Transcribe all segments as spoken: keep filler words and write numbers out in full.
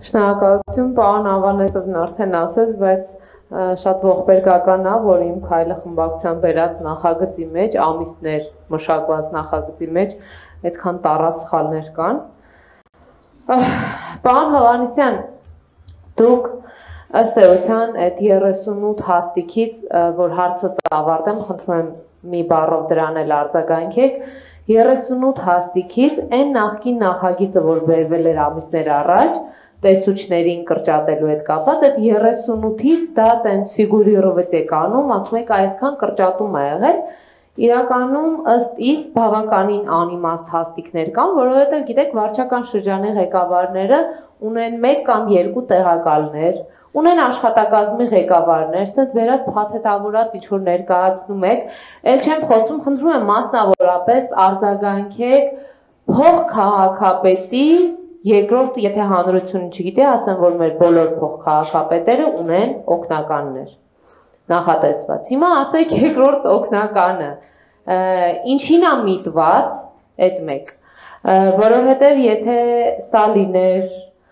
Շնորհակալություն, պարոն Ավանեսովն արդեն ասեց, բայց շատ ողբերգական է, որ իմ քայլը խմբակցության բերած նախագծի մեջ, ամիսներ մշակված նախագծի մեջ այդքան տառած սխալներ կան։ Պարոն Հովհաննիսյան, դուք ըստ էության այդ երեսունութ հաստիքից, որ հարցս ավարտեմ, խնդրում եմ մի բառով դրան էլ արձագանքեք, երեսունութ հաստիքից այն նախկին նախագիծը, որ բերվել էր ամիսներ առաջ, տեսուչներին կրճատելու հետ կապված, այդ երեսունութից դա տենց ֆիգուրիրովից եք անում, ասում եք այսքան կրճատում է եղել, իրականում ըստ իս բավականին անիմաստ հաստիքներ կան, որովհետև գիտեք, վարչական շրջանի ղեկավարները ունեն մեկ կամ երկու տեղակալներ, ունեն աշխատակազմի ղեկավարներ, ասենց վերած փաթեթավորած ինչ-որ ներկայացնում եք, էլ չեմ խոսում, խնդրում եմ մասնավորապես արձագանքեք փոխքաղաքապետի երկրորդ, եթե հանրությունը չգիտի, ասեմ, որ մեր բոլոր փոխքաղաքապետերը ունեն օգնականներ, նախատեսված։ Հիմա ասեք երկրորդ օգնականը, ինչին է միտված, այդ մեկ, որովհետև եթե սա լիներ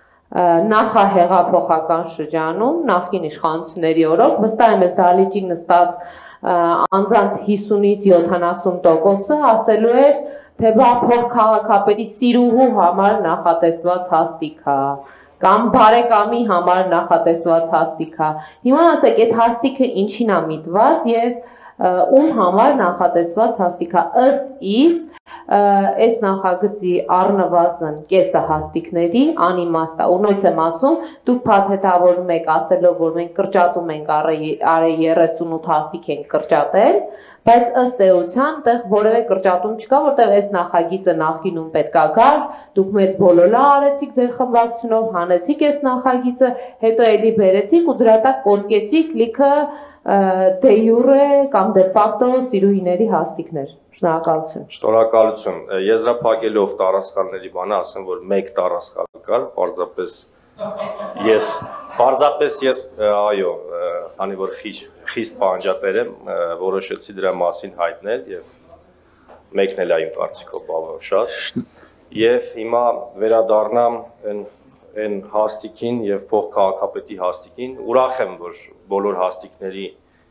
նախահեղափոխական շրջանում, նախկին իշխանությունների օրոք, վստահ եմ ես դահլիճի նստած անձանց հիսունից յոթանասուն տոկոսը ասելու էր, թե բա փոխքաղաքապետի սիրուհու համար նախատեսված հաստիք է, կամ բարեկամի համար նախատեսված հաստիք է։ Հիմա ասեք, այդ հաստիքը ինչին է միտված եւ ում համար նախատեսված հաստիք է։ Ըստ իս, այս նախագծի առնվազն կեսը հաստիքների անիմաստ է, ու նույնիսկ եմ ասում, դուք փաթեթավորում եք ասելով, որ մենք կրճատում ենք առ երեսունութ հաստիք ենք կրճատել, բայց ըստ էության տեղ որևէ կրճատում չկա, որտեղ այս նախագիծը նախկինում պետքա գար, դուք մեծ բոլոլա արեցիք ձեր խմբակցությունով, հանեցիք այս նախագիծը, հետո էլի բերեցիք ու դրա տակ կոծկեցիք լիքը դե յուրե կամ դե ֆակտո սիրուհիների հաստիքներ։ Շնորհակալություն։ Շնորհակալություն։ Եզրափակելով տառասխալների բանը, ասեմ, որ մեկ տառասխալ կար, պարզապես ես, պարզապես ես, այո, քանի որ խիստ պահանջատեր եմ, որոշեցի դրա մասին հայտնել եւ մեկն էլ այն կարծիքով բավական շատ։ Եվ հիմա վերադառնամ այն հաստիքին եւ փոխքաղաքապետի հաստիքին, ուրախ եմ, որ բոլոր հաստիքների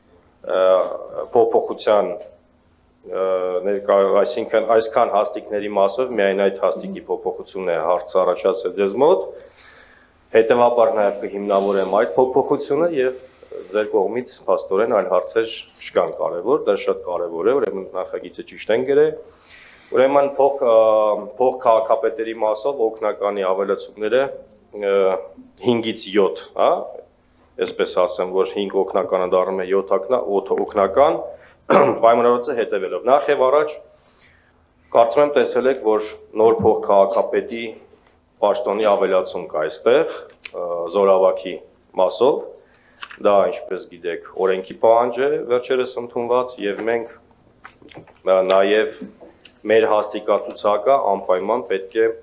փոփոխության այսինքն այսքան հաստիքների մասով միայն այդ հաստիքի փոփոխությունն է հարց առաջացել ձեզ մոտ, հետևաբար նաև կհիմնավորեմ այդ փոփոխությունը եւ ձեր կողմից փաստորեն այլ հարցեր չկան կարևոր, դա շատ կարևոր է, ուրեմն նախագիծը ճիշտ են գրել, ուրեմն փոխքաղաքապետերի մասով օգնականի ավելացումները հինգից յոթ, հա, այսպես ասեմ, որ հինգ օգնականը դառնում է յոթ օգնական, պայմանավորվածը հետևելով։ Նախ եւ առաջ կարծում եմ տեսել եք, որ նոր փոխքաղաքապետի պաշտոնի ավելացում կա այստեղ զորավարի մասով, դա ինչպես գիտեք, օրենքի պահանջ է վերջերս ընդունված եւ մենք նաեւ մեր հաստիկացուցակը անպայման պետք է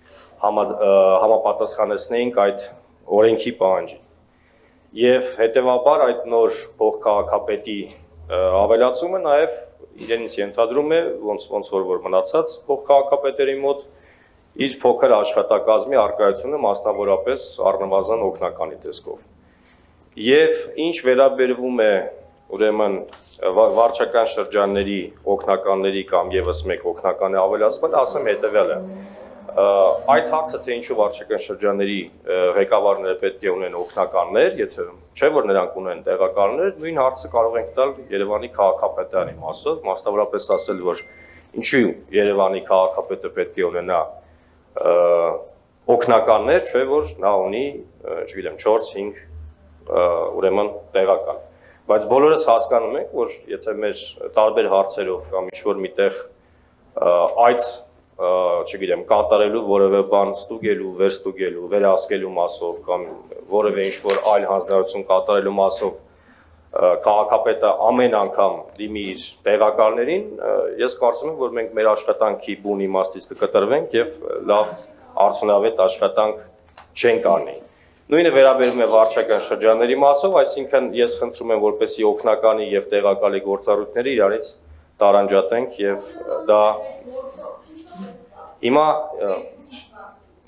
համապատասխանեցնեինք այդ օրենքի պահանջին։ Եվ հետևաբար այդ նոր փոխքաղաքապետի ավելացումը նաև իրենից ենթադրում է, ոնց ոնց որ որ մնացած փոխքաղաքապետերի մոտ իր փոքր աշխատակազմի առկայությունը մասնավորապես առնվազն օգնականի տեսքով։ Եվ ինչ վերաբերվում է ուրեմն վարչական շրջանների օգնականների կամ եւս մեկ օգնականի ավելացման, ասեմ հետեւյալը։ Այդ հարցը թե ինչու վարչական շրջանների ղեկավարները պետք է ունեն օգնականներ, եթե չէ որ նրանք ունեն տեղակալներ, նույն հարցը կարող ենք տալ Երևանի քաղաքապետարանի մասով, մասնավորապես ասել, որ ինչու Երևանի քաղաքապետը պետք է ունենա օգնականներ, չէ որ նա ունի, չգիտեմ, չորս հինգ ուրեմն տեղական։ Բայց բոլորս հասկանում ենք, որ եթե մեր տարբեր հարցերով կամ ինչ-որ միտեղ այդ չգիտեմ, կատարելու որևէ բան ստուգելու, վերստուգելու, վերահսկելու մասով կամ որևէ ինչ-որ այլ հանձնարարություն կատարելու մասով քաղաքապետը ամեն անգամ դիմի իր տեղակալներին, ես կարծում եմ, որ մենք մեր աշխատանքի բուն իմաստից կկտրվենք եւ լավ արդյունավետ աշխատանք չենք անի։ Նույնը վերաբերում է վարչական շրջանների մասով, այսինքն ես խնդրում եմ, որպեսզի օգնականի եւ տեղակալի գործառույթները իրանից տարանջատենք եւ դա հիմա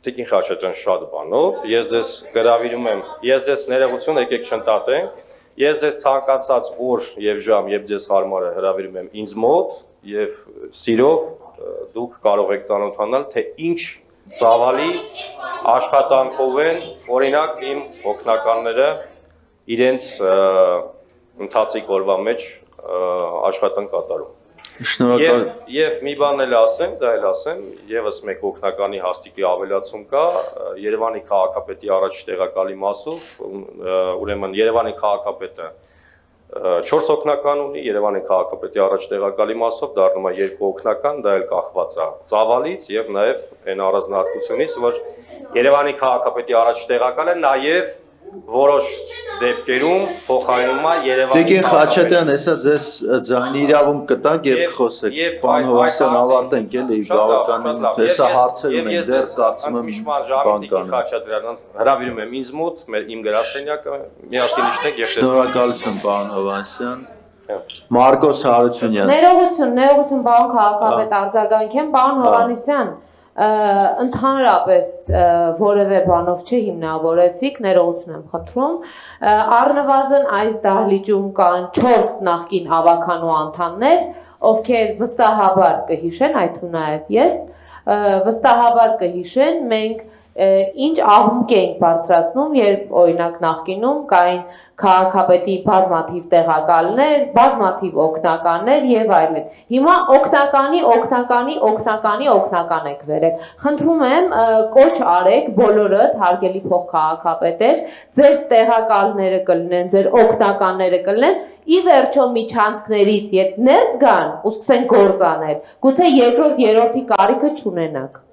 Տիկին Խաչատրյան շատ բանով, ես ձեզ գրավիրում եմ, ես ձեզ ներողություն եկեք չընդատենք, ես ձեզ ցանկացած օր եւ ժամ, երբ ձեզ հարմար է, հրավիրում եմ ինձ մոտ եւ սիրով դուք կարող եք ծանոթանալ, թե ինչ ծավալի աշխատանքով են, օրինակ իմ օգնականները իրենց ընթացիկ օրվա մեջ աշխատանք կատարում։ Շնորհակալ։ Եվ մի բան էլ ասեմ, դա էլ ասեմ, եւս մեկ օգնականի հաստիկի ավելացում կա Երևանի քաղաքապետի առաջ տեղակալի մասով, ուրեմն Երևանի քաղաքապետը չորս օգնական ունի, Երևանի քաղաքապետի առաջ տեղակալի մասով դառնում է երկու օգնական, դա էլ կախված է ծավալից եւ նաեւ այն առանձնահատկությունից, որ Երևանի քաղաքապետի առաջ տեղակալը նաեւ որոշ դեպքերում փոխարինում է Երևանի Տիկին Խաչատրյան, հեսա ձեզ ձայնի իրավունք կտանք եւ խոսեք։ Պարոն Հովհաննիսյան, ավարտենք էլի բավականին, հեսա հարցեր ունենք, դեռ կարծում եմ բան կան։ Խաչատրյան, հրավիրում եմ ինձ մոտ, իմ գրասենյակը, միասին իշտենք եւ Շնորհակալություն, պարոն Հովհաննիսյան։ Մարգոս Հարությունյան։ Ներողություն, ներողություն, պարոն քաղաքապետ, արձագանքեմ, պարոն Հովհաննիսյան, ընդհանրապես որևէ բանով չհիմնավորեցիք, ներողություն եմ խնդրում, առնվազն այս դահլիճում կան չորս նախկին ավականու անդամներ, ովքեր վստահաբար կհիշեն, այդ ու նաև ես, վստահաբար կհիշեն, մենք ինչ աղմուկ էինք բարձրացնում, երբ օրինակ նախկինում կային քաղաքապետի բազմաթիվ տեղակալներ, բազմաթիվ օգնականներ եւ այլն։ Հիմա օգնականի, օգնականի, օգնականի, օգնական եք վերել։ Խնդրում եմ կոչ արեք բոլորդ հարգելի փոխքաղաքապետեր, ձեր տեղակալները կլինեն, ձեր օգնականները կլինեն, ի վերջո միջանցքներից երբ ներս գան ու սկսեն գործ անել, գուցե երկրորդ, երրորդի կարիքը չունենաք։